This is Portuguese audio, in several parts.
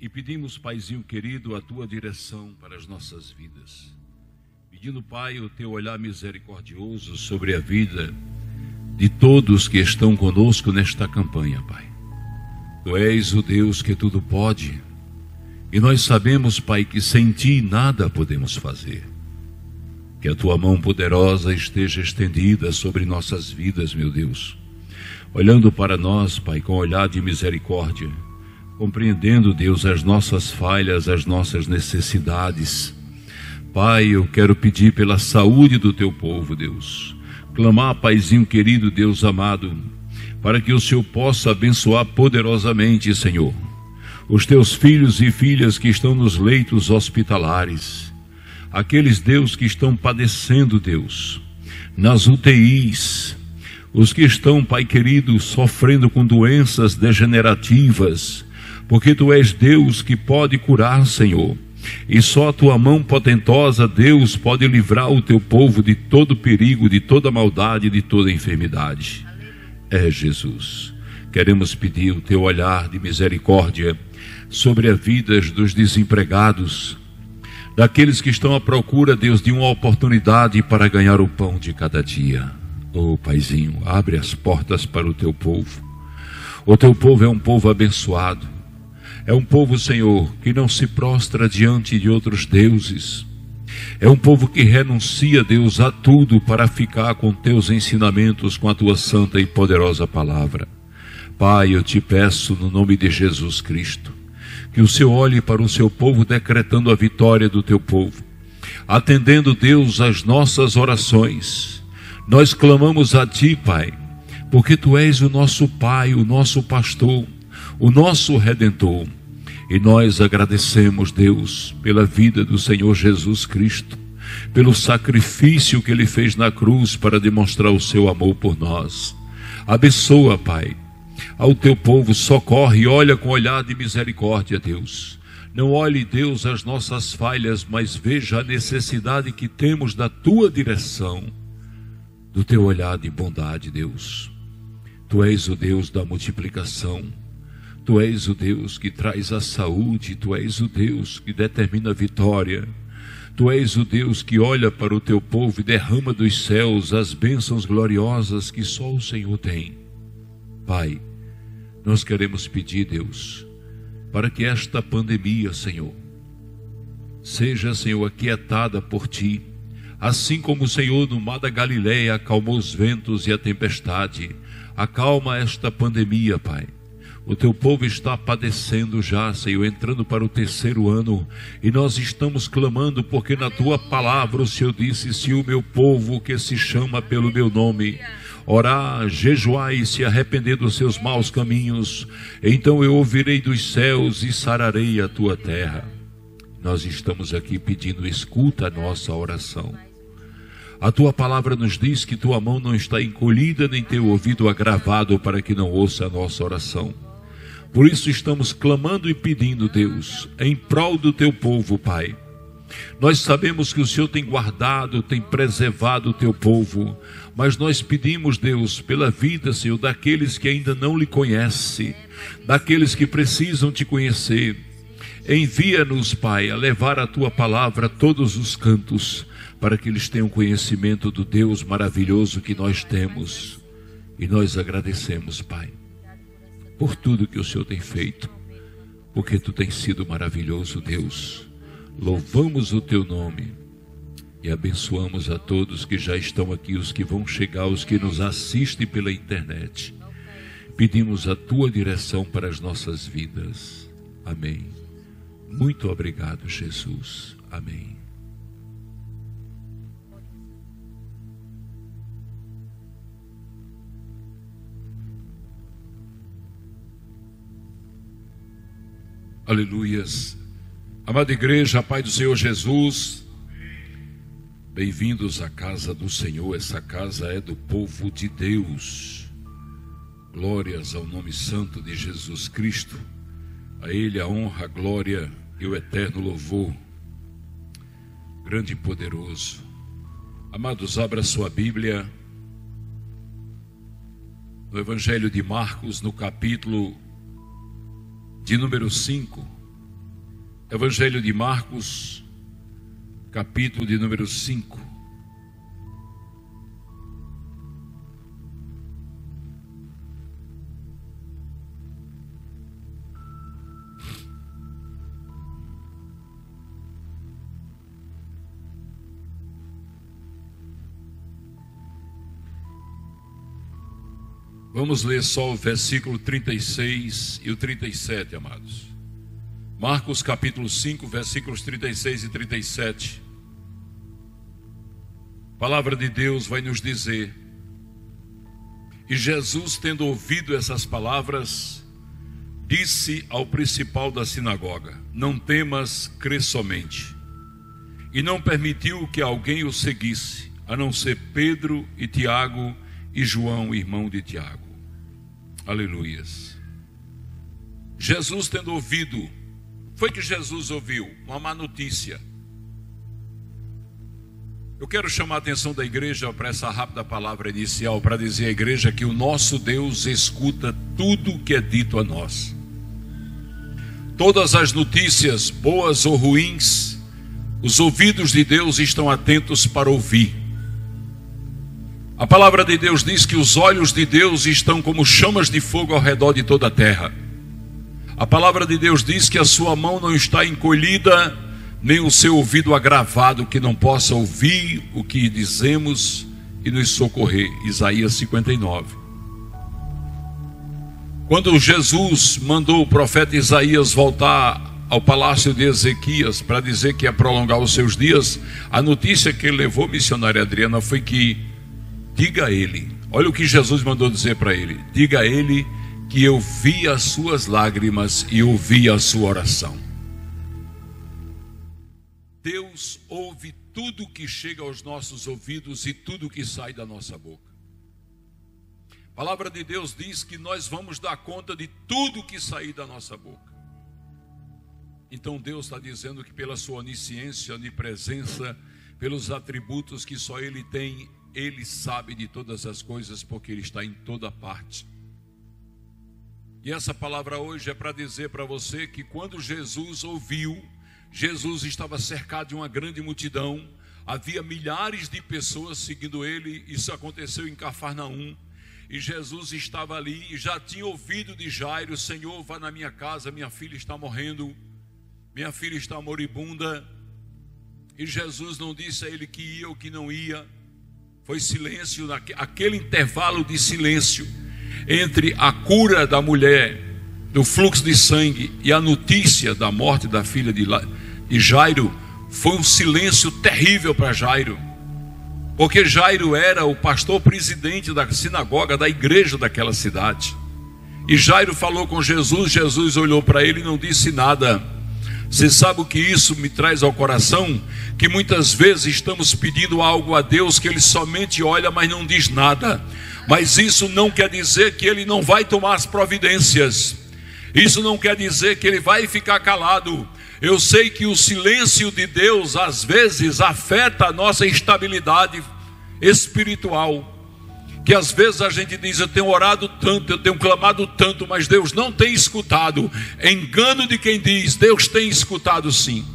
e pedimos, Paizinho querido, a tua direção para as nossas vidas. Pedindo, Pai, o teu olhar misericordioso sobre a vida de todos que estão conosco nesta campanha, Pai. Tu és o Deus que tudo pode, e nós sabemos, Pai, que sem ti nada podemos fazer. Que a tua mão poderosa esteja estendida sobre nossas vidas, meu Deus, olhando para nós, Pai, com olhar de misericórdia, compreendendo, Deus, as nossas falhas, as nossas necessidades. Pai, eu quero pedir pela saúde do teu povo, Deus, clamar, Paizinho querido, Deus amado, para que o Senhor possa abençoar poderosamente, Senhor, os teus filhos e filhas que estão nos leitos hospitalares, aqueles, Deus, que estão padecendo, Deus, nas UTIs, os que estão, Pai querido, sofrendo com doenças degenerativas, porque Tu és Deus que pode curar, Senhor, e só a Tua mão potentosa, Deus, pode livrar o Teu povo de todo perigo, de toda maldade, de toda enfermidade. É, Jesus, queremos pedir o Teu olhar de misericórdia sobre as vidas dos desempregados, daqueles que estão à procura, Deus, de uma oportunidade para ganhar o pão de cada dia. Oh, Paizinho, abre as portas para o teu povo. O teu povo é um povo abençoado. É um povo, Senhor, que não se prostra diante de outros deuses. É um povo que renuncia, Deus, a tudo para ficar com teus ensinamentos, com a tua santa e poderosa palavra. Pai, eu te peço no nome de Jesus Cristo, que o Senhor olhe para o seu povo, decretando a vitória do teu povo, atendendo, Deus, as nossas orações. Nós clamamos a Ti, Pai, porque Tu és o nosso Pai, o nosso pastor, o nosso Redentor. E nós agradecemos, Deus, pela vida do Senhor Jesus Cristo, pelo sacrifício que Ele fez na cruz para demonstrar o seu amor por nós. Abençoa, Pai, ao Teu povo, socorre e olha com olhar de misericórdia, Deus. Não olhe, Deus, as nossas falhas, mas veja a necessidade que temos da Tua direção, do Teu olhar de bondade, Deus. Tu és o Deus da multiplicação. Tu és o Deus que traz a saúde. Tu és o Deus que determina a vitória. Tu és o Deus que olha para o Teu povo e derrama dos céus as bênçãos gloriosas que só o Senhor tem. Pai, nós queremos pedir, Deus, para que esta pandemia, Senhor, seja, Senhor, aquietada por Ti, assim como o Senhor no mar da Galileia acalmou os ventos e a tempestade. Acalma esta pandemia, Pai. O Teu povo está padecendo já, Senhor, entrando para o 3º ano, e nós estamos clamando, porque na Tua palavra o Senhor disse: se o meu povo, que se chama pelo meu nome, orar, jejuar e se arrepender dos seus maus caminhos, então eu ouvirei dos céus e sararei a tua terra. Nós estamos aqui pedindo, escuta a nossa oração. A Tua palavra nos diz que Tua mão não está encolhida, nem Teu ouvido agravado para que não ouça a nossa oração. Por isso estamos clamando e pedindo, Deus, em prol do Teu povo, Pai. Nós sabemos que o Senhor tem guardado, tem preservado o Teu povo, mas nós pedimos, Deus, pela vida, Senhor, daqueles que ainda não lhe conhecem, daqueles que precisam Te conhecer. Envia-nos, Pai, a levar a Tua palavra a todos os cantos, para que eles tenham conhecimento do Deus maravilhoso que nós temos. E nós agradecemos, Pai, por tudo que o Senhor tem feito, porque Tu tens sido maravilhoso, Deus. Louvamos o Teu nome e abençoamos a todos que já estão aqui, os que vão chegar, os que nos assistem pela internet. Pedimos a Tua direção para as nossas vidas. Amém. Muito obrigado, Jesus. Amém. Aleluias. Amada igreja, a paz do Senhor Jesus, bem-vindos à casa do Senhor. Essa casa é do povo de Deus. Glórias ao nome santo de Jesus Cristo. A Ele a honra, a glória e o eterno louvor. Grande e poderoso. Amados, abra sua Bíblia no Evangelho de Marcos, no capítulo de número 5. Evangelho de Marcos, capítulo de número 5. Vamos ler só o versículo 36 e o 37, amados. Marcos capítulo 5, versículos 36 e 37. A palavra de Deus vai nos dizer: e Jesus, tendo ouvido essas palavras, disse ao principal da sinagoga: não temas, crê somente. E não permitiu que alguém o seguisse, a não ser Pedro e Tiago e João, irmão de Tiago. Aleluias. Jesus, tendo ouvido, foi que Jesus ouviu uma má notícia. Eu quero chamar a atenção da igreja para essa rápida palavra inicial, para dizer à igreja que o nosso Deus escuta tudo o que é dito a nós. Todas as notícias, boas ou ruins, os ouvidos de Deus estão atentos para ouvir. A palavra de Deus diz que os olhos de Deus estão como chamas de fogo ao redor de toda a terra. A palavra de Deus diz que a sua mão não está encolhida, nem o seu ouvido agravado, que não possa ouvir o que dizemos e nos socorrer. Isaías 59. Quando Jesus mandou o profeta Isaías voltar ao palácio de Ezequias para dizer que ia prolongar os seus dias, a notícia que ele levou, missionária Adriana, foi que diga a ele, olha o que Jesus mandou dizer para ele: diga a ele que eu vi as suas lágrimas e ouvi a sua oração. Deus ouve tudo que chega aos nossos ouvidos e tudo que sai da nossa boca. A palavra de Deus diz que nós vamos dar conta de tudo que sair da nossa boca. Então Deus está dizendo que pela sua onisciência, onipresença, pelos atributos que só Ele tem, Ele sabe de todas as coisas, porque Ele está em toda parte. E essa palavra hoje é para dizer para você que quando Jesus ouviu, Jesus estava cercado de uma grande multidão, havia milhares de pessoas seguindo Ele. Isso aconteceu em Cafarnaum, e Jesus estava ali e já tinha ouvido de Jairo: Senhor, vá na minha casa, minha filha está morrendo, minha filha está moribunda. E Jesus não disse a ele que ia ou que não ia. Foi silêncio, aquele intervalo de silêncio entre a cura da mulher, do fluxo de sangue, e a notícia da morte da filha de Jairo. Foi um silêncio terrível para Jairo, porque Jairo era o pastor presidente da sinagoga, da igreja daquela cidade. E Jairo falou com Jesus, Jesus olhou para ele e não disse nada. Você sabe o que isso me traz ao coração? Que muitas vezes estamos pedindo algo a Deus que Ele somente olha, mas não diz nada. Mas isso não quer dizer que Ele não vai tomar as providências. Isso não quer dizer que Ele vai ficar calado. Eu sei que o silêncio de Deus às vezes afeta a nossa estabilidade espiritual. Que às vezes a gente diz: eu tenho orado tanto, eu tenho clamado tanto, mas Deus não tem escutado. É engano de quem diz: Deus tem escutado sim.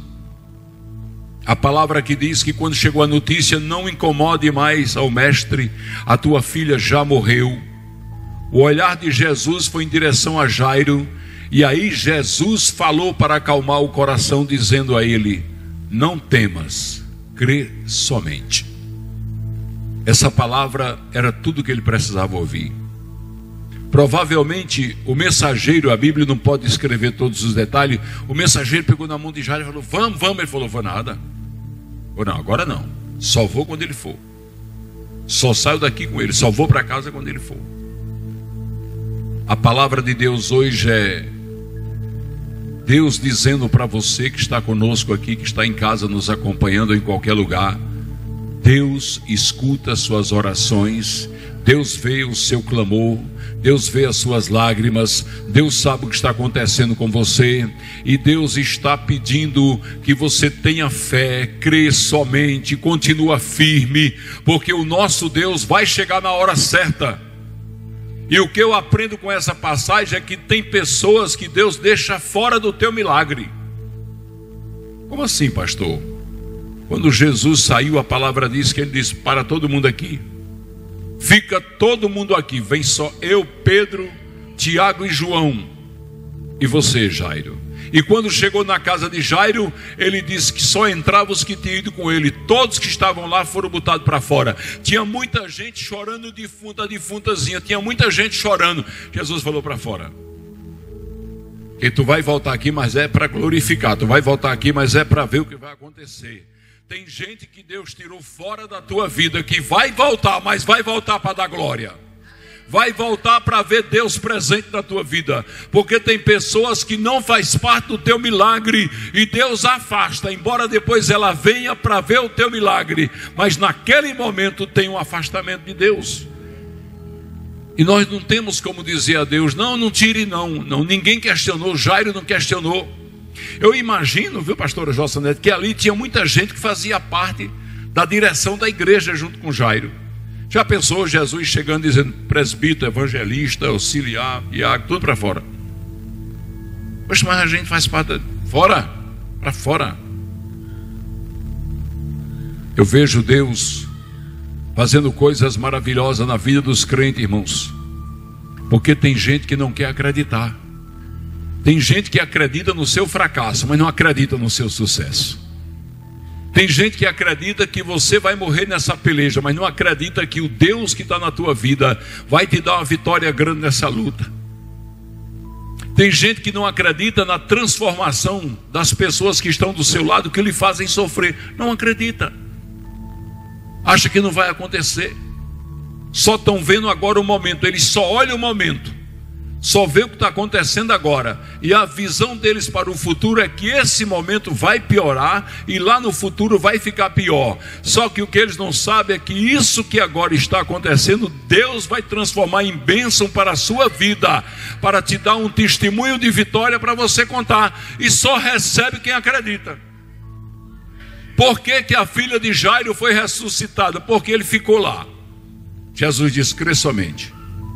A palavra que diz que quando chegou a notícia: não incomode mais ao mestre, a tua filha já morreu. O olhar de Jesus foi em direção a Jairo, e aí Jesus falou para acalmar o coração, dizendo a ele: não temas, crê somente. Essa palavra era tudo que ele precisava ouvir. Provavelmente o mensageiro, a Bíblia não pode escrever todos os detalhes, o mensageiro pegou na mão de Jairo e falou: vamos. Ele falou: vou nada. Ou não, agora não, só vou quando ele for. Só saio daqui com ele, só vou para casa quando ele for. A palavra de Deus hoje é Deus dizendo para você que está conosco aqui, que está em casa nos acompanhando, em qualquer lugar: Deus escuta as suas orações, Deus vê o seu clamor, Deus vê as suas lágrimas, Deus sabe o que está acontecendo com você, e Deus está pedindo que você tenha fé, crê somente, continua firme, porque o nosso Deus vai chegar na hora certa. E o que eu aprendo com essa passagem é que tem pessoas que Deus deixa fora do teu milagre. Como assim, pastor? Quando Jesus saiu, a palavra diz que ele disse para todo mundo aqui: fica todo mundo aqui, vem só eu, Pedro, Tiago e João, e você, Jairo. E quando chegou na casa de Jairo, ele disse que só entravam os que tinham ido com ele. Todos que estavam lá foram botados para fora. Tinha muita gente chorando, defuntazinha. Tinha muita gente chorando. Jesus falou: para fora. E tu vai voltar aqui, mas é para glorificar. Tu vai voltar aqui, mas é para ver o que vai acontecer. Tem gente que Deus tirou fora da tua vida, que vai voltar, mas vai voltar para dar glória. Vai voltar para ver Deus presente na tua vida. Porque tem pessoas que não faz parte do teu milagre e Deus afasta, embora depois ela venha para ver o teu milagre, mas naquele momento tem um afastamento de Deus. E nós não temos como dizer a Deus: não tire não. Ninguém questionou, Jairo não questionou. Eu imagino, viu, pastora Jossa Neto, que ali tinha muita gente que fazia parte da direção da igreja junto com Jairo. Já pensou Jesus chegando dizendo: presbítero, evangelista, auxiliar, Iago, tudo para fora? Poxa, mas a gente faz parte fora, para fora. Eu vejo Deus fazendo coisas maravilhosas na vida dos crentes, irmãos, porque tem gente que não quer acreditar. Tem gente que acredita no seu fracasso, mas não acredita no seu sucesso. Tem gente que acredita que você vai morrer nessa peleja, mas não acredita que o Deus que está na tua vida vai te dar uma vitória grande nessa luta. Tem gente que não acredita na transformação das pessoas que estão do seu lado, que lhe fazem sofrer. Não acredita. Acha que não vai acontecer. Só estão vendo agora o momento. Eles só olham o momento. Só vê o que está acontecendo agora. E a visão deles para o futuro é que esse momento vai piorar e lá no futuro vai ficar pior. Só que o que eles não sabem é que isso que agora está acontecendo, Deus vai transformar em bênção para a sua vida, para te dar um testemunho de vitória para você contar. E só recebe quem acredita. Por que que a filha de Jairo foi ressuscitada? Porque ele ficou lá. Jesus disse: crê somente.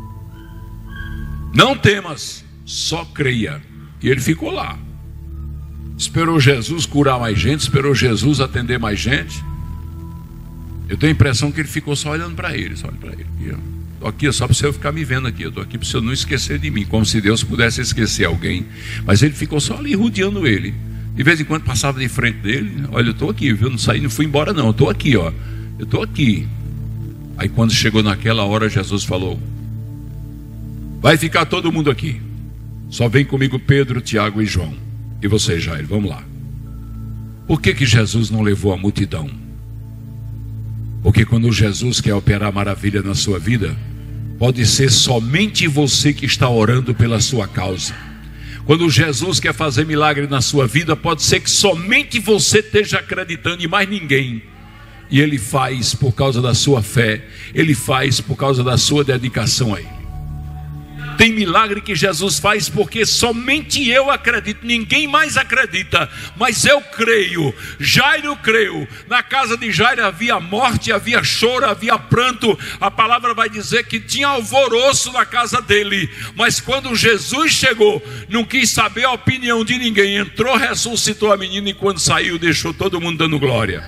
Não temas, só creia. E ele ficou lá. Esperou Jesus curar mais gente, esperou Jesus atender mais gente. Eu tenho a impressão que ele ficou só olhando para ele, só olhando para ele. Estou aqui só para você ficar me vendo aqui. Eu estou aqui para você não esquecer de mim, como se Deus pudesse esquecer alguém. Mas ele ficou só ali rodeando ele. De vez em quando passava de frente dele: olha, eu estou aqui, viu? Não saí, não fui embora não, eu estou aqui, ó. Eu estou aqui. Aí quando chegou naquela hora, Jesus falou: vai ficar todo mundo aqui. Só vem comigo Pedro, Tiago e João. E você, Jairo, vamos lá. Por que que Jesus não levou a multidão? Porque quando Jesus quer operar maravilha na sua vida, pode ser somente você que está orando pela sua causa. Quando Jesus quer fazer milagre na sua vida, pode ser que somente você esteja acreditando e mais ninguém. E Ele faz por causa da sua fé. Ele faz por causa da sua dedicação a Ele. Tem milagre que Jesus faz porque somente eu acredito, ninguém mais acredita, mas eu creio. Jairo creu. Na casa de Jairo havia morte, havia choro, havia pranto. A palavra vai dizer que tinha alvoroço na casa dele, mas quando Jesus chegou, não quis saber a opinião de ninguém. Entrou, ressuscitou a menina e quando saiu deixou todo mundo dando glória.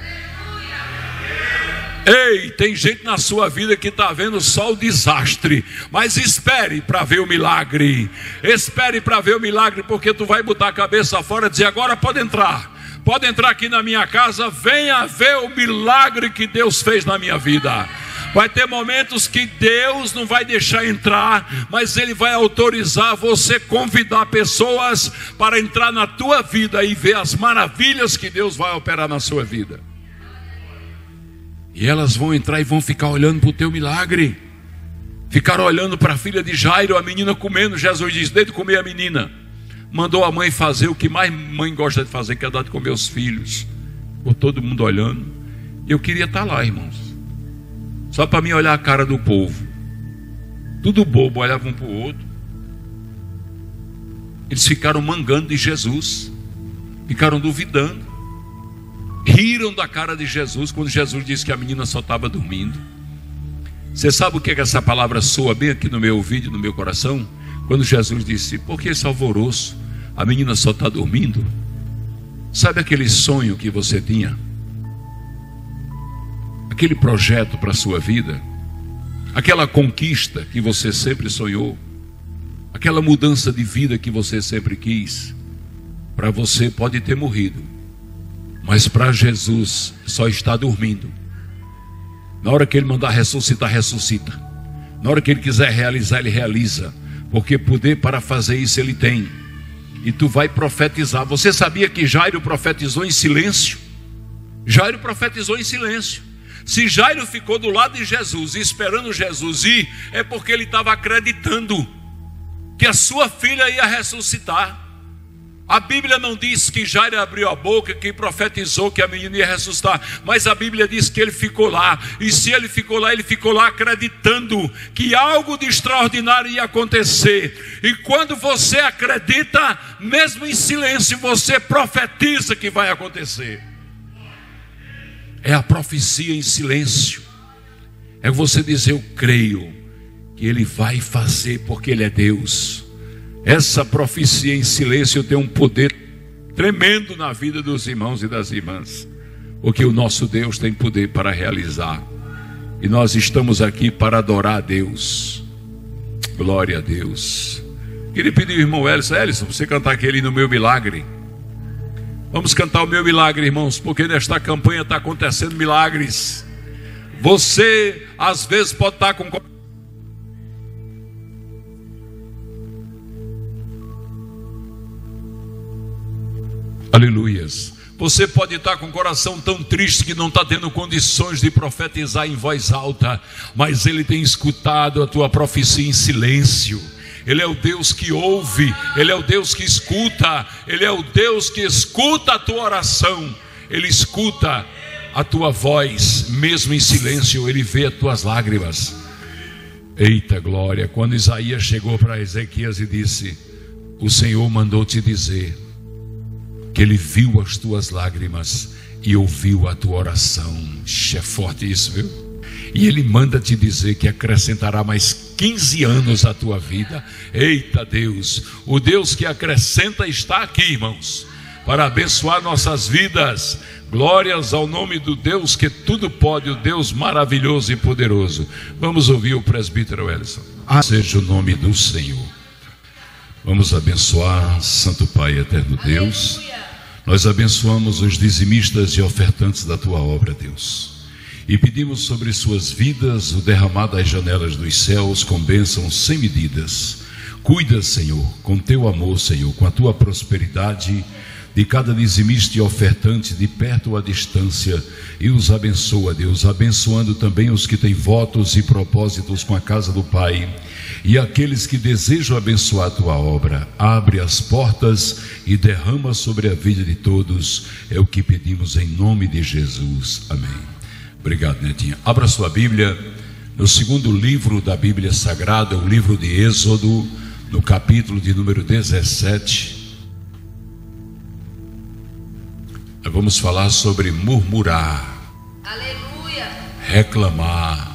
Ei, tem gente na sua vida que está vendo só o desastre, mas espere para ver o milagre. Espere para ver o milagre, porque tu vai botar a cabeça fora e dizer: agora pode entrar aqui na minha casa, venha ver o milagre que Deus fez na minha vida. Vai ter momentos que Deus não vai deixar entrar, mas Ele vai autorizar você convidar pessoas para entrar na tua vida e ver as maravilhas que Deus vai operar na sua vida. E elas vão entrar e vão ficar olhando para o teu milagre. Ficaram olhando para a filha de Jairo, a menina comendo. Jesus diz: desde comer a menina, mandou a mãe fazer o que mais mãe gosta de fazer, que é dar de comer os filhos. Por todo mundo olhando. Eu queria estar lá, irmãos, só para mim olhar a cara do povo. Tudo bobo, olhavam um para o outro. Eles ficaram mangando de Jesus, ficaram duvidando. Riram da cara de Jesus quando Jesus disse que a menina só estava dormindo. Você sabe o que é que essa palavra soa bem aqui no meu ouvido, no meu coração? Quando Jesus disse: por que esse alvoroço? A menina só está dormindo. Sabe aquele sonho que você tinha? Aquele projeto para a sua vida? Aquela conquista que você sempre sonhou? Aquela mudança de vida que você sempre quis? Para você pode ter morrido, mas para Jesus só está dormindo. Na hora que Ele mandar ressuscitar, ressuscita. Na hora que Ele quiser realizar, Ele realiza. Porque poder para fazer isso Ele tem. E tu vai profetizar. Você sabia que Jairo profetizou em silêncio? Jairo profetizou em silêncio. Se Jairo ficou do lado de Jesus, esperando Jesus ir, é porque ele estava acreditando que a sua filha ia ressuscitar. A Bíblia não diz que Jairo abriu a boca, que profetizou que a menina ia ressuscitar, mas a Bíblia diz que ele ficou lá. E se ele ficou lá acreditando que algo de extraordinário ia acontecer. E quando você acredita, mesmo em silêncio, você profetiza que vai acontecer. É a profecia em silêncio. É você dizer: eu creio que Ele vai fazer, porque Ele é Deus. Essa profecia em silêncio tem um poder tremendo na vida dos irmãos e das irmãs, porque o nosso Deus tem poder para realizar. E nós estamos aqui para adorar a Deus. Glória a Deus. Queria pedir ao irmão Ellison, você cantar aquele No Meu Milagre. Vamos cantar o Meu Milagre, irmãos, porque nesta campanha está acontecendo milagres. Você às vezes pode estar com... Aleluias. Você pode estar com o coração tão triste que não está tendo condições de profetizar em voz alta, mas Ele tem escutado a tua profecia em silêncio. Ele é o Deus que ouve, Ele é o Deus que escuta, Ele é o Deus que escuta a tua oração. Ele escuta a tua voz, mesmo em silêncio, Ele vê as tuas lágrimas. Eita glória. Quando Isaías chegou para Ezequias e disse: o Senhor mandou te dizer que Ele viu as tuas lágrimas e ouviu a tua oração. É forte isso, viu? E Ele manda te dizer que acrescentará mais 15 anos à tua vida. Eita Deus, o Deus que acrescenta está aqui, irmãos, para abençoar nossas vidas. Glórias ao nome do Deus que tudo pode, o Deus maravilhoso e poderoso. Vamos ouvir o presbítero Ellison. Seja o nome do Senhor. Vamos abençoar, Santo Pai, eterno Deus. Nós abençoamos os dizimistas e ofertantes da tua obra, Deus, e pedimos sobre suas vidas o derramar das janelas dos céus com bênçãos sem medidas. Cuida, Senhor, com teu amor, Senhor, com a tua prosperidade de cada dizimista e ofertante, de perto ou à distância, e os abençoa, Deus, abençoando também os que têm votos e propósitos com a casa do Pai, e aqueles que desejam abençoar a tua obra. Abre as portas e derrama sobre a vida de todos, é o que pedimos em nome de Jesus, amém. Obrigado, Netinha. Abra sua Bíblia no segundo livro da Bíblia Sagrada, o livro de Êxodo, no capítulo de número 17. Nós vamos falar sobre murmurar. Aleluia. Reclamar.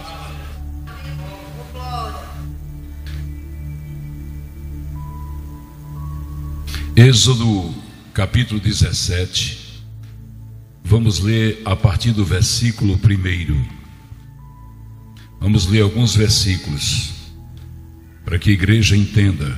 Êxodo capítulo 17. Vamos ler a partir do versículo 1. Vamos ler alguns versículos para que a igreja entenda.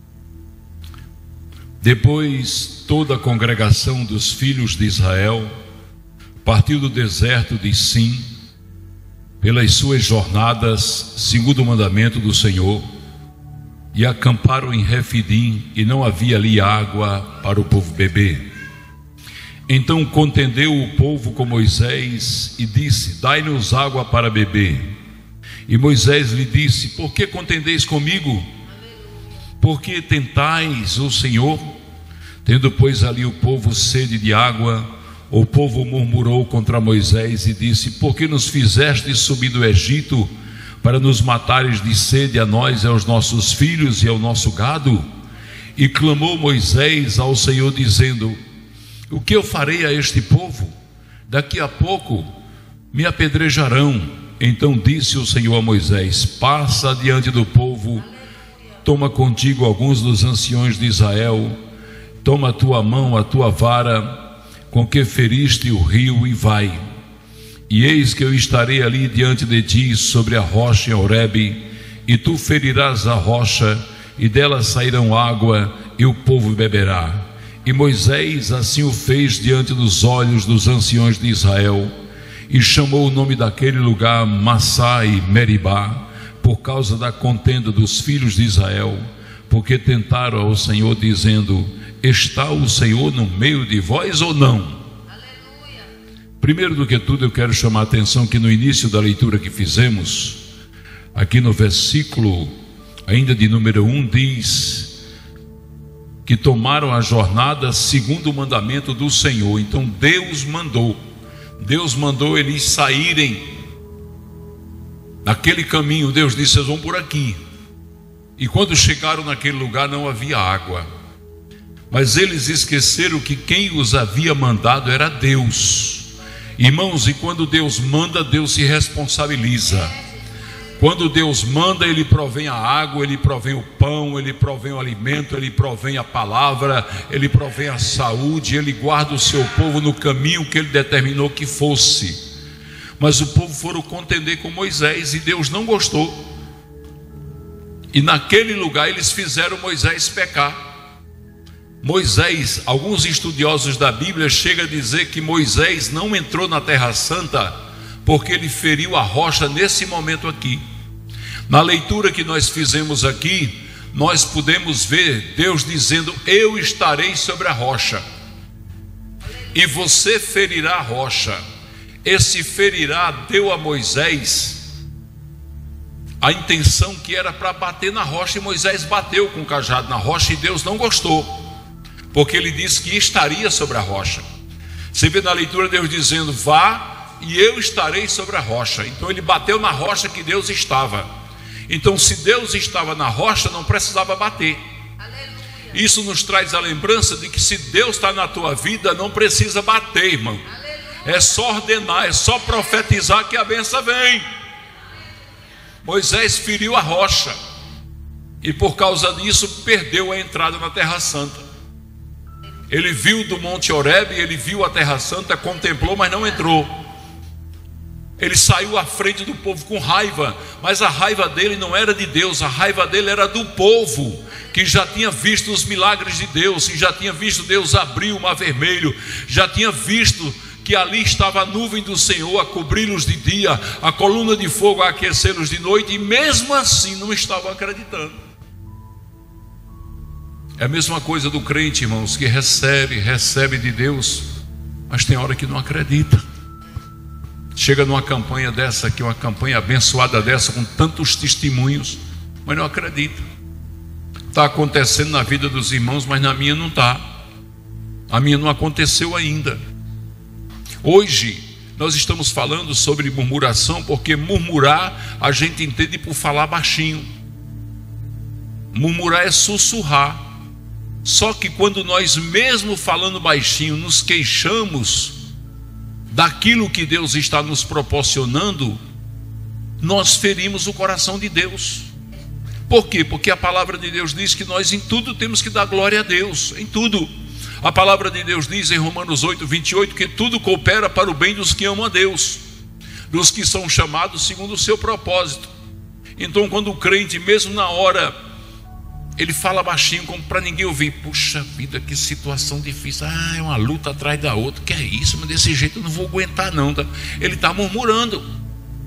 Depois toda a congregação dos filhos de Israel partiu do deserto de Sim pelas suas jornadas, segundo o mandamento do Senhor, e acamparam em Refidim, e não havia ali água para o povo beber. Então contendeu o povo com Moisés e disse: dai-nos água para beber. E Moisés lhe disse: por que contendeis comigo? Por que tentais o Senhor? Tendo pois ali o povo sede de água, o povo murmurou contra Moisés e disse: por que nos fizestes subir do Egito para nos matares de sede a nós e aos nossos filhos e ao nosso gado? E clamou Moisés ao Senhor dizendo: o que eu farei a este povo? Daqui a pouco me apedrejarão. Então disse o Senhor a Moisés: passa diante do povo, toma contigo alguns dos anciões de Israel toma a tua mão, a tua vara, com que feriste o rio, e vai. E eis que eu estarei ali diante de ti, sobre a rocha em Horebe, e tu ferirás a rocha, e dela sairão água, e o povo beberá. E Moisés assim o fez diante dos olhos dos anciões de Israel, e chamou o nome daquele lugar Massá e Meribá, por causa da contenda dos filhos de Israel, porque tentaram ao Senhor, dizendo: está o Senhor no meio de vós ou não? Aleluia. Primeiro do que tudo, eu quero chamar a atenção que no início da leitura que fizemos, aqui no versículo ainda de número 1, diz que tomaram a jornada segundo o mandamento do Senhor. Então Deus mandou eles saírem naquele caminho. Deus disse: vocês vão por aqui. E quando chegaram naquele lugar não havia água, mas eles esqueceram que quem os havia mandado era Deus. Irmãos, e quando Deus manda, Deus se responsabiliza. Quando Deus manda, Ele provém a água, Ele provém o pão, Ele provém o alimento, Ele provém a palavra, Ele provém a saúde, Ele guarda o seu povo no caminho que Ele determinou que fosse. Mas o povo foram contender com Moisés, e Deus não gostou. E naquele lugar eles fizeram Moisés pecar. Moisés, alguns estudiosos da Bíblia chegam a dizer que Moisés não entrou na Terra Santa porque ele feriu a rocha nesse momento aqui. Na leitura que nós fizemos aqui, nós podemos ver Deus dizendo: eu estarei sobre a rocha, e você ferirá a rocha. Esse ferirá deu a Moisés a intenção que era para bater na rocha, e Moisés bateu com o cajado na rocha, e Deus não gostou, porque ele disse que estaria sobre a rocha. Você vê na leitura Deus dizendo: vá e eu estarei sobre a rocha. Então ele bateu na rocha que Deus estava. Então, se Deus estava na rocha, não precisava bater. Aleluia. Isso nos traz a lembrança de que se Deus está na tua vida, não precisa bater, irmão. Aleluia. É só ordenar, é só profetizar que a bênção vem. Moisés feriu a rocha, e por causa disso perdeu a entrada na Terra Santa. Ele viu do Monte Horebe, ele viu a Terra Santa, contemplou, mas não entrou. Ele saiu à frente do povo com raiva, mas a raiva dele não era de Deus, a raiva dele era do povo, que já tinha visto os milagres de Deus, e já tinha visto Deus abrir o mar vermelho, já tinha visto que ali estava a nuvem do Senhor a cobri-los de dia, a coluna de fogo a aquecê-los de noite, e mesmo assim não estavam acreditando. É a mesma coisa do crente, irmãos, que recebe de Deus, mas tem hora que não acredita. Chega numa campanha dessa aqui, uma campanha abençoada dessa, com tantos testemunhos, mas não acredita. Está acontecendo na vida dos irmãos, mas na minha não está. A minha não aconteceu ainda. Hoje nós estamos falando sobre murmuração, porque murmurar a gente entende por falar baixinho. Murmurar é sussurrar. Só que quando nós, mesmo falando baixinho, nos queixamos daquilo que Deus está nos proporcionando, nós ferimos o coração de Deus. Por quê? Porque a palavra de Deus diz que nós em tudo temos que dar glória a Deus, em tudo. A palavra de Deus diz em Romanos 8:28 que tudo coopera para o bem dos que amam a Deus, dos que são chamados segundo o seu propósito. Então, quando o crente, mesmo na hora, ele fala baixinho, como para ninguém ouvir: puxa vida, que situação difícil, é uma luta atrás da outra, que é isso, mas desse jeito eu não vou aguentar não, tá? Ele está murmurando.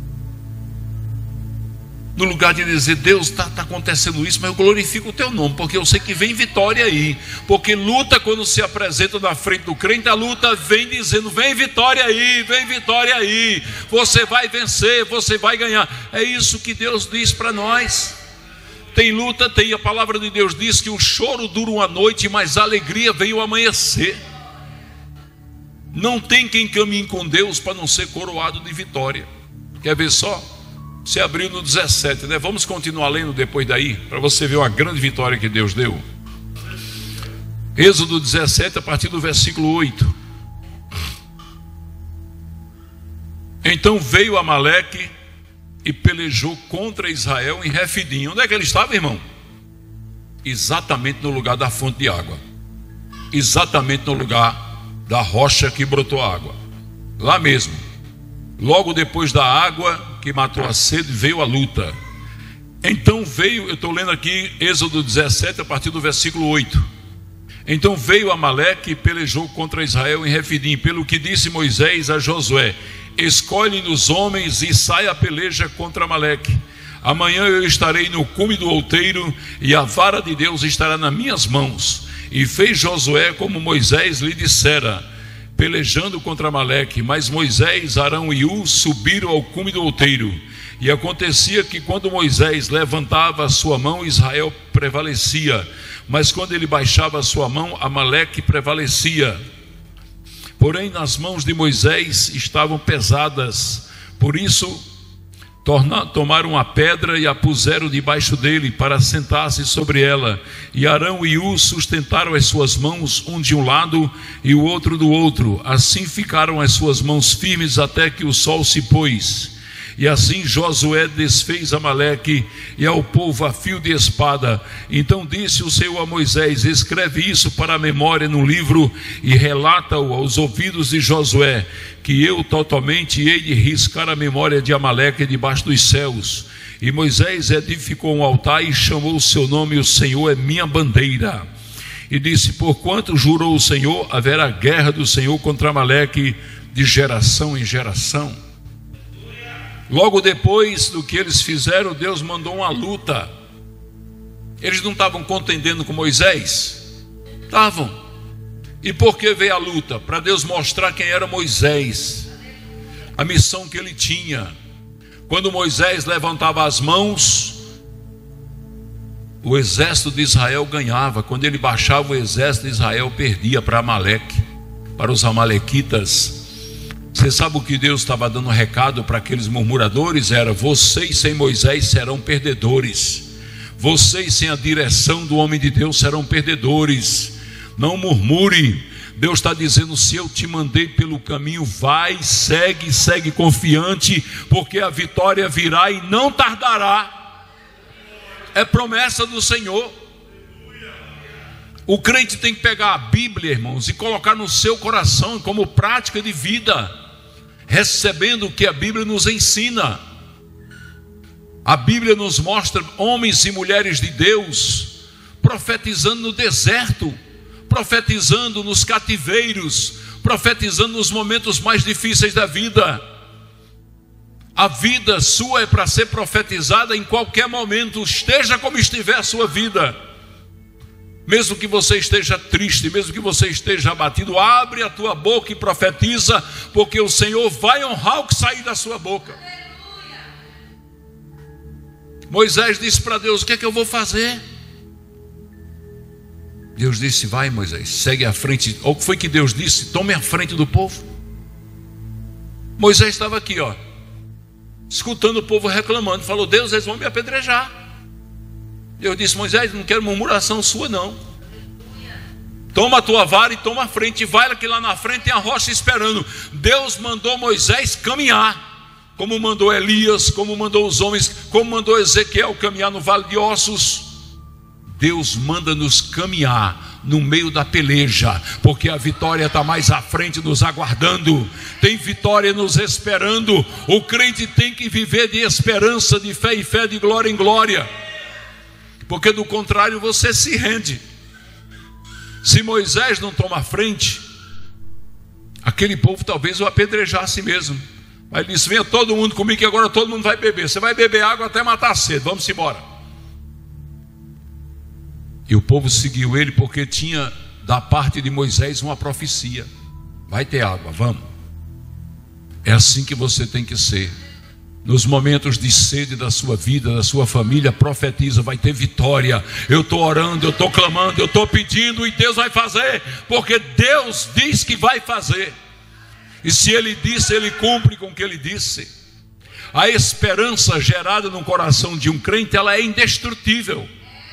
No lugar de dizer: Deus, está acontecendo isso, mas eu glorifico o teu nome, porque eu sei que vem vitória aí. Porque luta, quando se apresenta na frente do crente, a luta vem dizendo: vem vitória aí, você vai vencer, você vai ganhar. É isso que Deus diz para nós. Tem luta, tem. A palavra de Deus diz que o choro dura uma noite, mas a alegria vem ao amanhecer. Não tem quem caminhe com Deus para não ser coroado de vitória. Quer ver só? Você abriu no 17, né? Vamos continuar lendo depois daí, para você ver uma grande vitória que Deus deu. Êxodo 17, a partir do versículo 8. Então veio Amaleque e pelejou contra Israel em Refidim. Onde é que ele estava, irmão? Exatamente no lugar da fonte de água. exatamente no lugar da rocha que brotou água, lá mesmo. Logo depois da água que matou a sede, veio a luta. Então veio, eu estou lendo aqui Êxodo 17, a partir do versículo 8. Então veio Amaleque e pelejou contra Israel em Refidim, pelo que disse Moisés a Josué: escolhe-nos homens e sai a peleja contra Amaleque. Amanhã eu estarei no cume do outeiro, e a vara de Deus estará nas minhas mãos. E fez Josué como Moisés lhe dissera, pelejando contra Amaleque. Mas Moisés, Arão e Ur subiram ao cume do outeiro. E acontecia que quando Moisés levantava a sua mão, Israel prevalecia, mas quando ele baixava a sua mão, Amaleque prevalecia. Porém nas mãos de Moisés estavam pesadas, por isso tomaram uma pedra e a puseram debaixo dele, para sentar-se sobre ela. E Arão e Ur sustentaram as suas mãos, um de um lado e o outro do outro. Assim ficaram as suas mãos firmes até que o sol se pôs. E assim Josué desfez Amaleque e ao povo a fio de espada. Então disse o Senhor a Moisés: escreve isso para a memória num livro e relata-o aos ouvidos de Josué, que eu totalmente hei de riscar a memória de Amaleque debaixo dos céus. E Moisés edificou um altar e chamou o seu nome: o Senhor é minha bandeira. E disse: porquanto jurou o Senhor, haverá guerra do Senhor contra Amaleque de geração em geração. Logo depois do que eles fizeram, Deus mandou uma luta. Eles não estavam contendendo com Moisés? Estavam. E por que veio a luta? Para Deus mostrar quem era Moisés, a missão que ele tinha. Quando Moisés levantava as mãos, o exército de Israel ganhava. Quando ele baixava, o exército de Israel perdia para Amaleque, para os amalequitas. Você sabe o que Deus estava dando recado para aqueles murmuradores? Era: vocês sem Moisés serão perdedores. Vocês sem a direção do homem de Deus serão perdedores. Não murmure. Deus está dizendo: se eu te mandei pelo caminho, vai, segue confiante, porque a vitória virá e não tardará. É promessa do Senhor. O crente tem que pegar a Bíblia, irmãos, e colocar no seu coração como prática de vida, recebendo o que a Bíblia nos ensina. A Bíblia nos mostra homens e mulheres de Deus profetizando no deserto, profetizando nos cativeiros, profetizando nos momentos mais difíceis da vida. A vida sua é para ser profetizada em qualquer momento, esteja como estiver a sua vida. Mesmo que você esteja triste, mesmo que você esteja abatido, abre a tua boca e profetiza, porque o Senhor vai honrar o que sair da sua boca. Moisés disse para Deus: o que é que eu vou fazer? Deus disse: vai, Moisés, segue à frente. Ou o que foi que Deus disse? Tome a frente do povo. Moisés estava aqui, escutando o povo reclamando. Falou: Deus, eles vão me apedrejar. Deus disse: Moisés, não quero murmuração sua não. Toma a tua vara e toma a frente. Vai que lá na frente tem a rocha esperando. Deus mandou Moisés caminhar, como mandou Elias, como mandou os homens, como mandou Ezequiel caminhar no vale de ossos. Deus manda nos caminhar no meio da peleja, porque a vitória está mais à frente nos aguardando. Tem vitória nos esperando. O crente tem que viver de esperança, de fé em fé, de glória em glória, porque do contrário você se rende. Se Moisés não toma a frente, aquele povo talvez o apedrejasse mesmo. Mas ele disse: venha todo mundo comigo, que agora todo mundo vai beber. Você vai beber água até matar a sede, vamos embora. E o povo seguiu ele, porque tinha da parte de Moisés uma profecia: vai ter água, vamos. É assim que você tem que ser. Nos momentos de sede da sua vida, da sua família, profetiza: vai ter vitória. Eu estou orando, eu estou clamando, eu estou pedindo, e Deus vai fazer, porque Deus diz que vai fazer. E se Ele disse, Ele cumpre com o que Ele disse. A esperança gerada no coração de um crente, ela é indestrutível.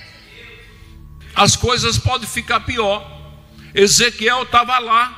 As coisas podem ficar pior. Ezequiel estava lá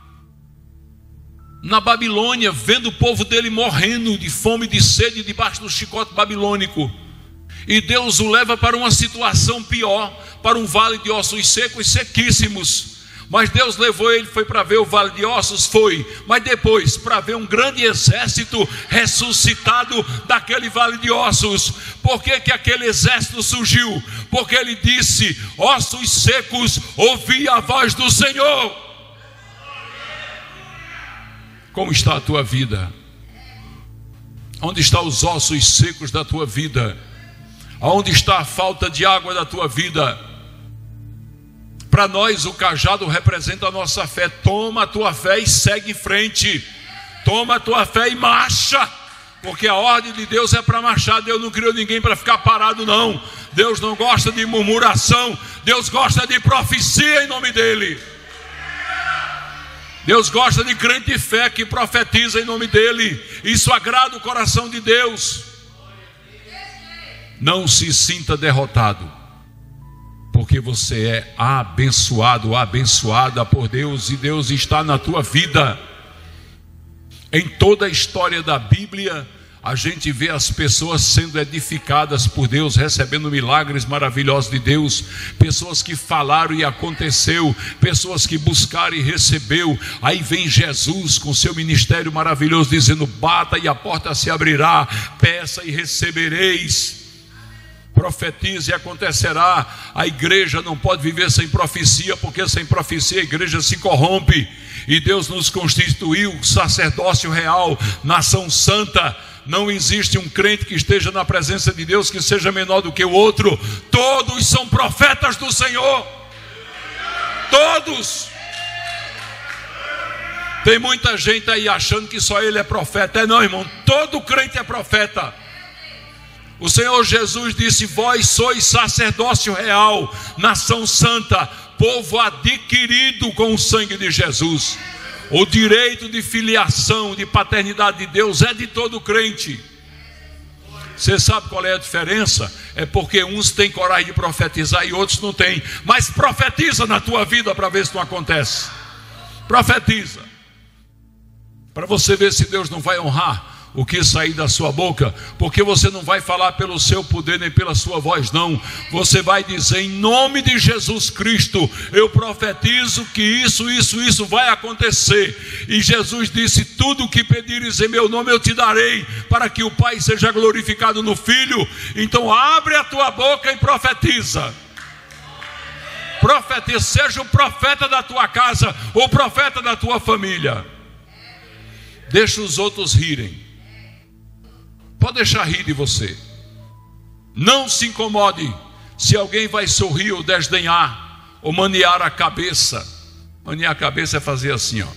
na Babilônia, vendo o povo dele morrendo de fome e de sede debaixo do chicote babilônico. E Deus o leva para uma situação pior, para um vale de ossos secos e sequíssimos. Mas Deus levou ele, foi para ver o vale de ossos, foi, mas depois para ver um grande exército ressuscitado daquele vale de ossos. Por que que aquele exército surgiu? Porque ele disse: ossos secos, ouvi a voz do Senhor. Como está a tua vida? Onde estão os ossos secos da tua vida? Aonde está a falta de água da tua vida? Para nós o cajado representa a nossa fé. Toma a tua fé e segue em frente. Toma a tua fé e marcha. Porque a ordem de Deus é para marchar. Deus não criou ninguém para ficar parado, não. Deus não gosta de murmuração. Deus gosta de profecia em nome dEle. Deus gosta de crente de fé que profetiza em nome dEle. Isso agrada o coração de Deus. Não se sinta derrotado, porque você é abençoado, abençoada por Deus, e Deus está na tua vida. Em toda a história da Bíblia, a gente vê as pessoas sendo edificadas por Deus, recebendo milagres maravilhosos de Deus, pessoas que falaram e aconteceu, pessoas que buscaram e recebeu. Aí vem Jesus com seu ministério maravilhoso, dizendo: bata e a porta se abrirá, peça e recebereis. Profetize e acontecerá. A igreja não pode viver sem profecia, porque sem profecia a igreja se corrompe. E Deus nos constituiu sacerdócio real, nação santa. Não existe um crente que esteja na presença de Deus que seja menor do que o outro. Todos são profetas do Senhor. Todos. Tem muita gente aí achando que só ele é profeta. Não, irmão, todo crente é profeta. O Senhor Jesus disse: vós sois sacerdócio real, nação santa, povo adquirido com o sangue de Jesus. O direito de filiação, de paternidade de Deus é de todo crente. Você sabe qual é a diferença? É porque uns têm coragem de profetizar e outros não têm. Mas profetiza na tua vida para ver se não acontece. Profetiza, para você ver se Deus não vai honrar o que sair da sua boca, porque você não vai falar pelo seu poder nem pela sua voz, não. Você vai dizer: em nome de Jesus Cristo, eu profetizo que isso vai acontecer. E Jesus disse: tudo o que pedires em meu nome eu te darei, para que o Pai seja glorificado no Filho. Então abre a tua boca e profetiza. Profetiza, seja o profeta da tua casa, ou o profeta da tua família. Deixa os outros rirem. Pode deixar rir de você. Não se incomode se alguém vai sorrir ou desdenhar, ou maniar a cabeça. Maniar a cabeça é fazer assim, ó,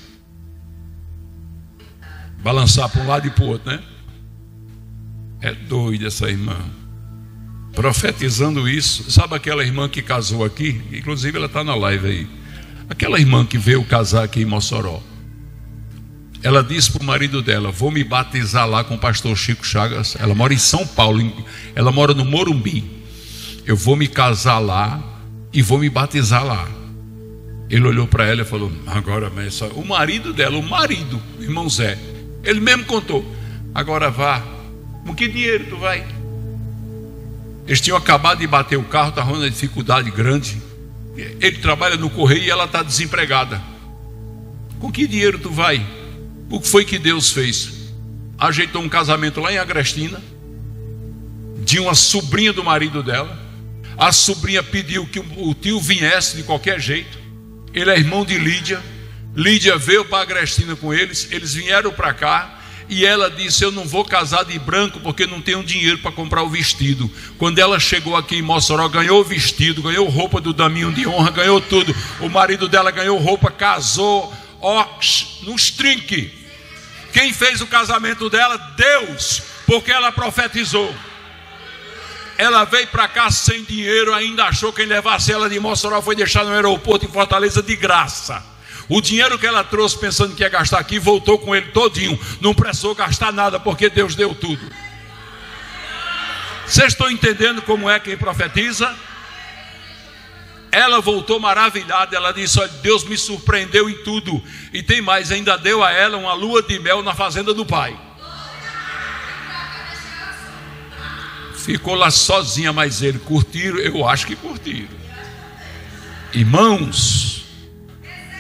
balançar para um lado e para o outro, né? É doida essa irmã, profetizando isso. Sabe aquela irmã que casou aqui? Inclusive ela está na live aí. Aquela irmã que veio casar aqui em Mossoró. Ela disse para o marido dela: vou me batizar lá com o pastor Chico Chagas. Ela mora em São Paulo, ela mora no Morumbi. Eu vou me casar lá e vou me batizar lá. Ele olhou para ela e falou: agora, mas o marido dela, o irmão Zé, ele mesmo contou: agora vá, com que dinheiro tu vai? Eles tinham acabado de bater o carro, estavam numa dificuldade grande. Ele trabalha no correio e ela está desempregada. Com que dinheiro tu vai? O que foi que Deus fez? Ajeitou um casamento lá em Agrestina, de uma sobrinha do marido dela. A sobrinha pediu que o tio viesse de qualquer jeito. Ele é irmão de Lídia. Lídia veio para Agrestina com eles. Eles vieram para cá. E ela disse: eu não vou casar de branco porque não tenho dinheiro para comprar o vestido. Quando ela chegou aqui em Mossoró, ganhou o vestido, ganhou roupa do daminho de honra, ganhou tudo. O marido dela ganhou roupa, casou, ó, nos trinque. Quem fez o casamento dela? Deus, porque ela profetizou. Ela veio para cá sem dinheiro, ainda achou que quem levasse ela de Mossoró foi deixar no aeroporto em Fortaleza de graça. O dinheiro que ela trouxe pensando que ia gastar aqui, voltou com ele todinho. Não precisou gastar nada, porque Deus deu tudo. Vocês estão entendendo como é quem profetiza? Ela voltou maravilhada. Ela disse: olha, Deus me surpreendeu em tudo. E tem mais, ainda deu a ela uma lua de mel na fazenda do pai. Ficou lá sozinha, mas eles curtiram. Eu acho que curtiram. Irmãos,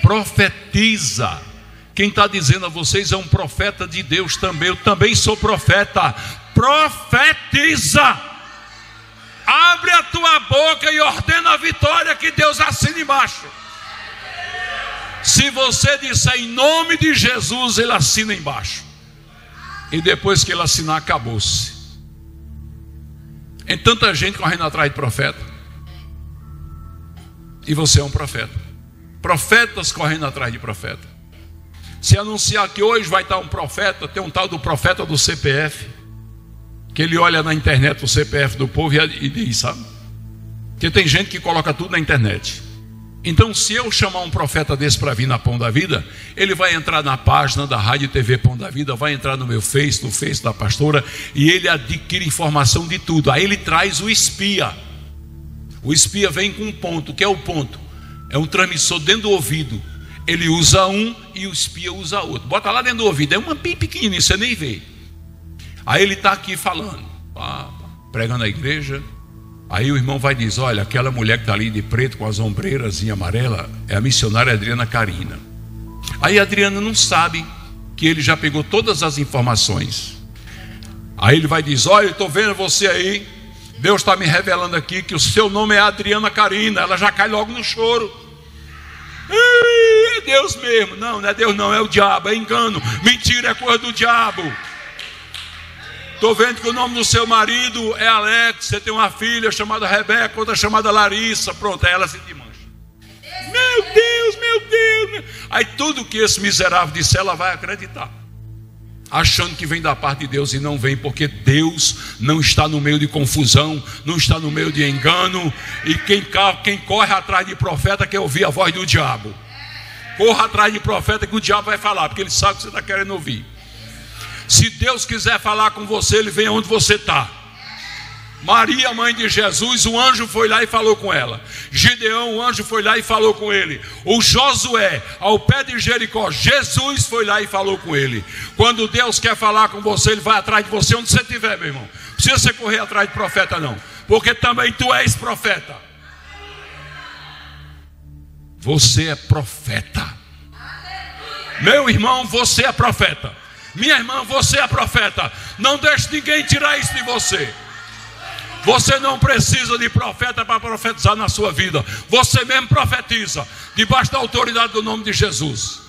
profetiza. Quem está dizendo a vocês é um profeta de Deus também. Eu também sou profeta. Profetiza. Abre a tua boca e ordena a vitória que Deus assina embaixo. Se você disser em nome de Jesus, Ele assina embaixo. E depois que Ele assinar, acabou-se. Tem tanta gente correndo atrás de profeta. E você é um profeta. Profetas correndo atrás de profeta. Se anunciar que hoje vai estar um profeta, tem um tal do profeta do CPF, que ele olha na internet o CPF do povo e diz, sabe? Porque tem gente que coloca tudo na internet. Então, se eu chamar um profeta desse para vir na Pão da Vida, ele vai entrar na página da Rádio TV Pão da Vida, vai entrar no meu Face, no Face da pastora, e ele adquire informação de tudo. Aí ele traz o espia. O espia vem com um ponto. O que é o ponto? É um transmissor dentro do ouvido. Ele usa um e o espia usa outro. Bota lá dentro do ouvido, é uma bem pequenininha, você nem vê. Aí ele está aqui falando, pregando na igreja. Aí o irmão vai dizer, olha, aquela mulher que está ali de preto com as ombreiras em amarela é a missionária Adriana Carina. Aí a Adriana não sabe que ele já pegou todas as informações. Aí ele vai dizer, olha, eu estou vendo você aí, Deus está me revelando aqui que o seu nome é Adriana Carina. Ela já cai logo no choro. É Deus mesmo. Não, não é Deus não, é o diabo, é engano, mentira, é coisa do diabo. Estou vendo que o nome do seu marido é Alex. Você tem uma filha chamada Rebeca, outra chamada Larissa. Pronto, aí ela se desmancha. Meu Deus, meu Deus. Aí tudo que esse miserável disser, ela vai acreditar, achando que vem da parte de Deus, e não vem, porque Deus não está no meio de confusão, não está no meio de engano. E quem corre atrás de profeta quer ouvir a voz do diabo. Corra atrás de profeta que o diabo vai falar, porque ele sabe que você está querendo ouvir. Se Deus quiser falar com você, Ele vem onde você está. Maria, mãe de Jesus, o anjo foi lá e falou com ela. Gideão, o anjo foi lá e falou com ele. O Josué, ao pé de Jericó, Jesus foi lá e falou com ele. Quando Deus quer falar com você, Ele vai atrás de você onde você estiver, meu irmão. Não precisa você correr atrás de profeta não, porque também tu és profeta. Você é profeta. Meu irmão, você é profeta. Minha irmã, você é profeta. Não deixe ninguém tirar isso de você. Você não precisa de profeta para profetizar na sua vida. Você mesmo profetiza, debaixo da autoridade do nome de Jesus.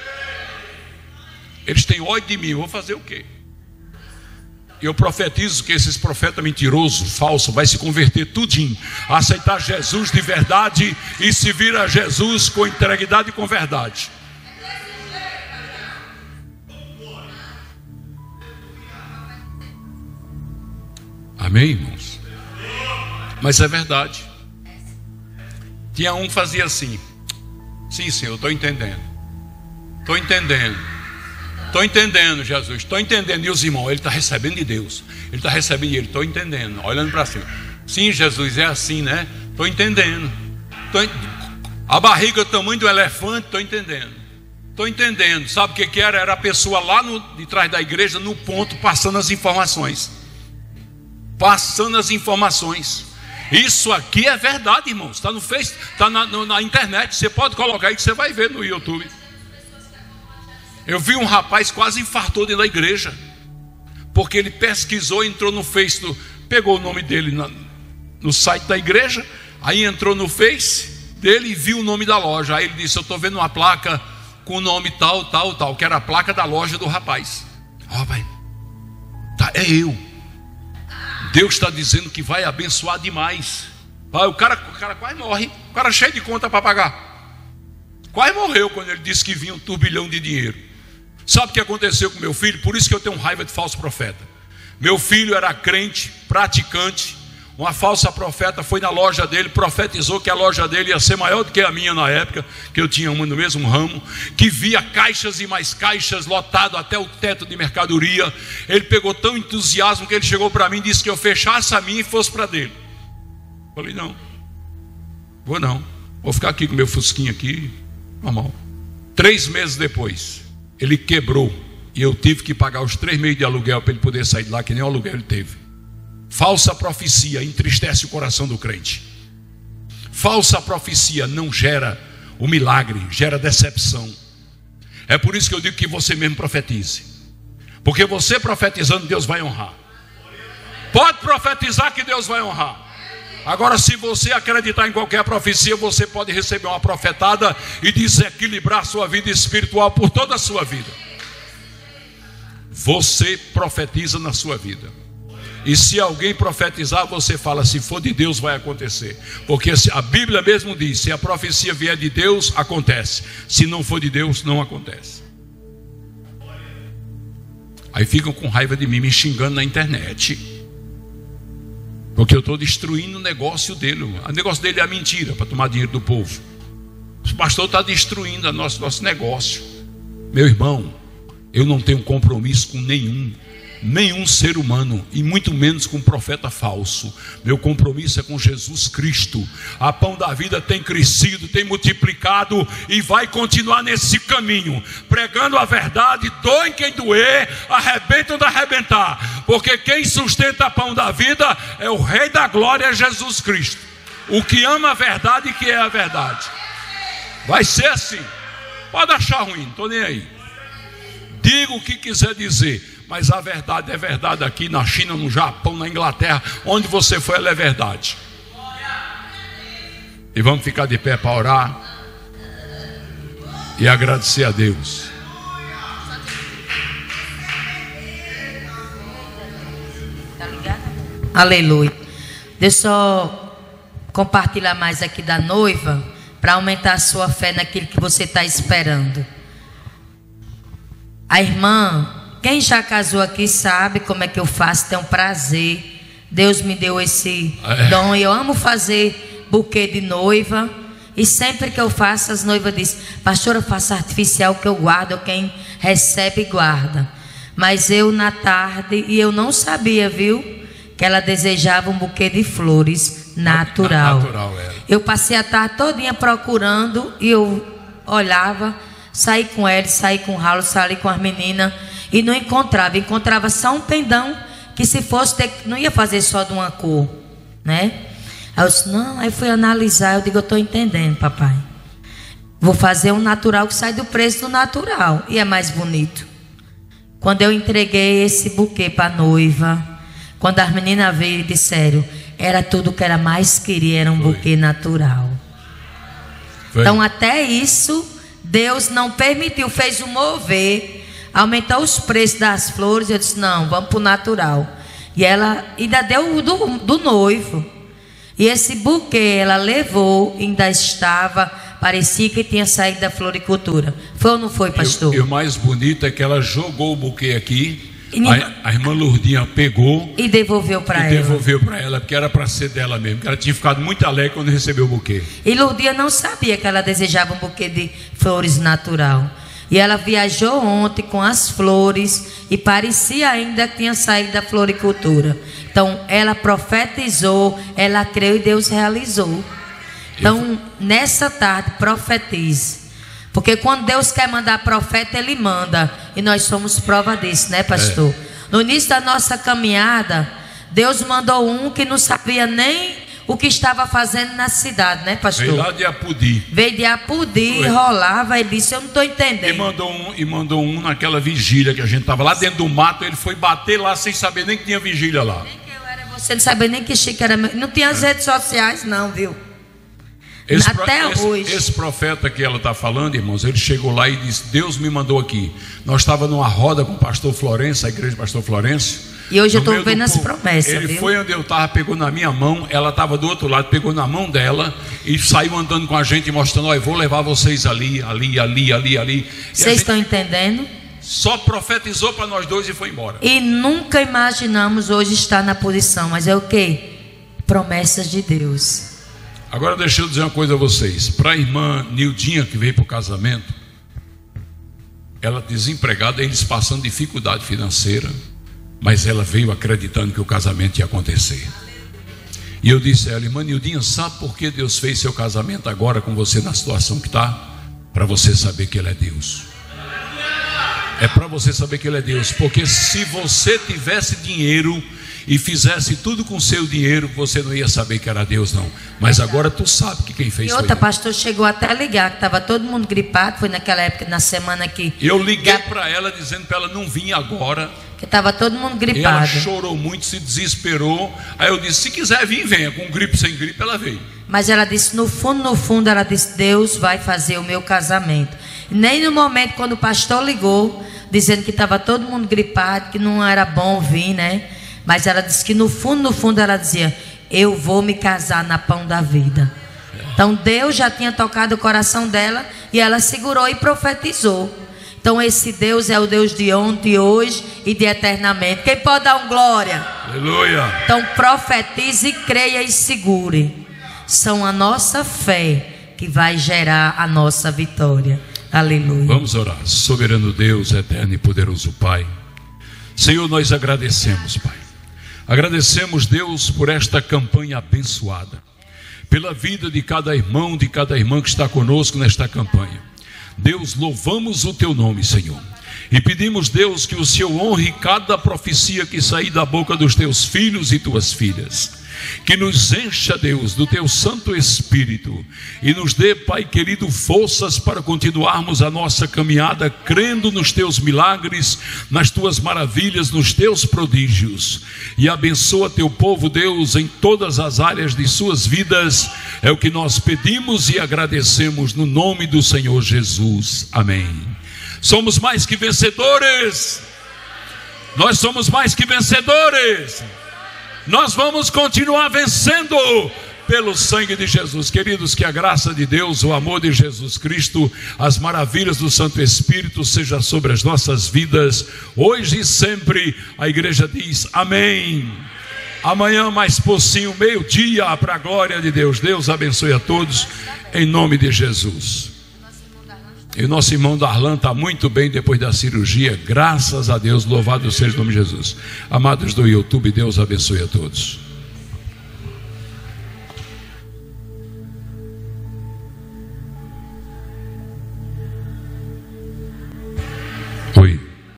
Eles têm ódio de mim, eu vou fazer o quê? Eu profetizo que esses profetas mentirosos, falsos, vai se converter tudinho, aceitar Jesus de verdade e se vir a Jesus com integridade e com verdade. Amém, irmãos? Mas é verdade. Tinha um que fazia assim: sim, Senhor, estou entendendo. Estou entendendo. Estou entendendo, Jesus. Estou entendendo. E os irmãos, ele está recebendo de Deus. Ele está recebendo de ele. Estou entendendo. Olhando para cima. Sim, Jesus, é assim, né? Estou entendendo. A barriga do tamanho do elefante, estou entendendo. Estou entendendo. Sabe o que era? Era a pessoa lá de trás da igreja, no ponto, passando as informações. Passando as informações. Isso aqui é verdade, irmãos. Está no Face, está na internet. Você pode colocar aí que você vai ver no YouTube. Eu vi um rapaz quase infartou dentro da igreja, porque ele pesquisou, entrou no Face, pegou o nome dele no site da igreja, aí entrou no Face dele e viu o nome da loja. Aí ele disse: eu estou vendo uma placa com o nome tal, tal, tal, que era a placa da loja do rapaz. Ó, pai, tá, é eu. Deus está dizendo que vai abençoar demais. O cara quase morre. O cara cheio de conta para pagar. Quase morreu quando ele disse que vinha um turbilhão de dinheiro. Sabe o que aconteceu com meu filho? Por isso que eu tenho raiva de falso profeta. Meu filho era crente, praticante. Uma falsa profeta foi na loja dele, profetizou que a loja dele ia ser maior do que a minha na época, que eu tinha uma no mesmo ramo, que via caixas e mais caixas, lotado até o teto de mercadoria. Ele pegou tão entusiasmo que ele chegou para mim e disse que eu fechasse a minha e fosse para dele. Falei: não, vou ficar aqui com meu fusquinho aqui, normal. 3 meses depois, ele quebrou e eu tive que pagar os 3 meses de aluguel para ele poder sair de lá, que nem o aluguel ele teve. Falsa profecia entristece o coração do crente. Falsa profecia não gera o milagre, gera decepção. É por isso que eu digo que você mesmo profetize, porque você profetizando, Deus vai honrar. Pode profetizar que Deus vai honrar. Agora, se você acreditar em qualquer profecia, você pode receber uma profetada e desequilibrar a sua vida espiritual por toda a sua vida. Você profetiza na sua vida. E se alguém profetizar, você fala: se for de Deus, vai acontecer. Porque a Bíblia mesmo diz: se a profecia vier de Deus, acontece. Se não for de Deus, não acontece. Aí ficam com raiva de mim, me xingando na internet, porque eu estou destruindo o negócio dele. O negócio dele é a mentira, para tomar dinheiro do povo. O pastor está destruindo nosso negócio. Meu irmão, eu não tenho compromisso com nenhum ser humano, e muito menos com um profeta falso. Meu compromisso é com Jesus Cristo. A Pão da Vida tem crescido, tem multiplicado e vai continuar nesse caminho, pregando a verdade. Doem quem doer, arrebentam de arrebentar, porque quem sustenta a Pão da Vida é o Rei da Glória, Jesus Cristo, o que ama a verdade e que é a verdade. Vai ser assim. Pode achar ruim, não estou nem aí. Diga o que quiser dizer, mas a verdade é verdade aqui na China, no Japão, na Inglaterra, onde você for, ela é verdade. E vamos ficar de pé para orar e agradecer a Deus. Aleluia. Deixa eu só compartilhar mais aqui da noiva, para aumentar a sua fé naquilo que você está esperando. A irmã, quem já casou aqui sabe como é que eu faço, tem um prazer. Deus me deu esse dom e eu amo fazer buquê de noiva. E sempre que eu faço, as noivas dizem: pastora, eu faço artificial que eu guardo, quem recebe guarda. Mas eu na tarde, e eu não sabia, viu, que ela desejava um buquê de flores natural. Eu passei a tarde todinha procurando e eu olhava, saí com ela, saí com o Ralo, saí com as meninas e não encontrava. Encontrava só um pendão que, se fosse não ia fazer só de uma cor, né? Aí eu disse: não. Aí fui analisar, eu digo: eu estou entendendo, papai. Vou fazer um natural que sai do preço do natural e é mais bonito. Quando eu entreguei esse buquê para a noiva, quando as meninas veio e disseram, era tudo que ela mais queria, era um buquê natural. Então até isso Deus não permitiu, fez um mover, aumentou os preços das flores. Eu disse: não, vamos para o natural. E ela ainda deu o do noivo. E esse buquê ela levou, ainda estava, parecia que tinha saído da floricultura. Foi ou não foi, pastor? E o mais bonito é que ela jogou o buquê aqui. A irmã Lourdinha pegou e devolveu para ela. Porque era para ser dela mesmo, porque ela tinha ficado muito alegre quando recebeu o buquê. E Lourdinha não sabia que ela desejava um buquê de flores natural. E ela viajou ontem com as flores e parecia ainda que tinha saído da floricultura. Então ela profetizou, ela creu e Deus realizou. Então nessa tarde profetize. Porque quando Deus quer mandar profeta, Ele manda. E nós somos prova disso, né, pastor? No início da nossa caminhada, Deus mandou um que não sabia nem o que estava fazendo na cidade, né, pastor? Veio lá de Apudi. Veio de Apudi, rolava, ele disse: eu não estou entendendo. E mandou um naquela vigília que a gente estava lá dentro do mato. Ele foi bater lá sem saber nem que tinha vigília lá. Nem que eu era você, não sabia nem que Chico era meu. Não tinha as redes sociais, não, viu? Esse profeta que ela está falando, irmãos, ele chegou lá e disse: Deus me mandou aqui. Nós estávamos numa roda com o pastor Florencio, a igreja do pastor Florencio. E hoje eu estou vendo as promessas. Ele foi onde eu estava, pegou na minha mão, ela estava do outro lado, pegou na mão dela e saiu andando com a gente, mostrando: olha, vou levar vocês ali. Vocês estão entendendo? Só profetizou para nós dois e foi embora. E nunca imaginamos hoje estar na posição, mas é o quê? Promessas de Deus. Agora deixa eu dizer uma coisa a vocês. Para a irmã Nildinha, que veio para o casamento, ela desempregada, eles passando dificuldade financeira, mas ela veio acreditando que o casamento ia acontecer. E eu disse a ela: irmã Nildinha, sabe por que Deus fez seu casamento agora com você na situação que está? Para você saber que Ele é Deus. É para você saber que Ele é Deus. Porque se você tivesse dinheiro e fizesse tudo com seu dinheiro, você não ia saber que era Deus, não. Mas agora tu sabe que quem fez foi Deus. E outra, pastor, chegou até a ligar, que estava todo mundo gripado. Foi naquela época, na semana que... Eu liguei para ela dizendo para ela não vir agora, que estava todo mundo gripado. Ela chorou muito, se desesperou. Aí eu disse, se quiser vir, venha. Com gripe, sem gripe, ela veio. Mas ela disse, no fundo, ela disse, Deus vai fazer o meu casamento. Nem no momento quando o pastor ligou, dizendo que estava todo mundo gripado, que não era bom vir, né? Mas ela disse que no fundo ela dizia, eu vou me casar na Pão da Vida. Então Deus já tinha tocado o coração dela e ela segurou e profetizou. Então esse Deus é o Deus de ontem, hoje e de eternamente. Quem pode dar um glória? Aleluia. Então profetize, creia e segure. São a nossa fé que vai gerar a nossa vitória. Aleluia. Vamos orar. Soberano Deus, eterno e poderoso Pai, Senhor, nós agradecemos, Pai. Agradecemos, Deus, por esta campanha abençoada, pela vida de cada irmão, de cada irmã que está conosco nesta campanha. Deus, louvamos o Teu nome, Senhor, e pedimos, Deus, que o Senhor honre cada profecia que sair da boca dos Teus filhos e Tuas filhas. Que nos encha, Deus, do Teu Santo Espírito e nos dê, Pai querido, forças para continuarmos a nossa caminhada, crendo nos Teus milagres, nas Tuas maravilhas, nos Teus prodígios. E abençoa Teu povo, Deus, em todas as áreas de suas vidas. É o que nós pedimos e agradecemos no nome do Senhor Jesus. Amém. Somos mais que vencedores. Nós somos mais que vencedores. Nós vamos continuar vencendo pelo sangue de Jesus. Queridos, que a graça de Deus, o amor de Jesus Cristo, as maravilhas do Santo Espírito seja sobre as nossas vidas, hoje e sempre. A igreja diz amém. Amanhã mais pouquinho, meio-dia, para a glória de Deus. Deus abençoe a todos, em nome de Jesus. E o nosso irmão Darlan está muito bem depois da cirurgia, graças a Deus, louvado seja o nome de Jesus. Amados do YouTube, Deus abençoe a todos.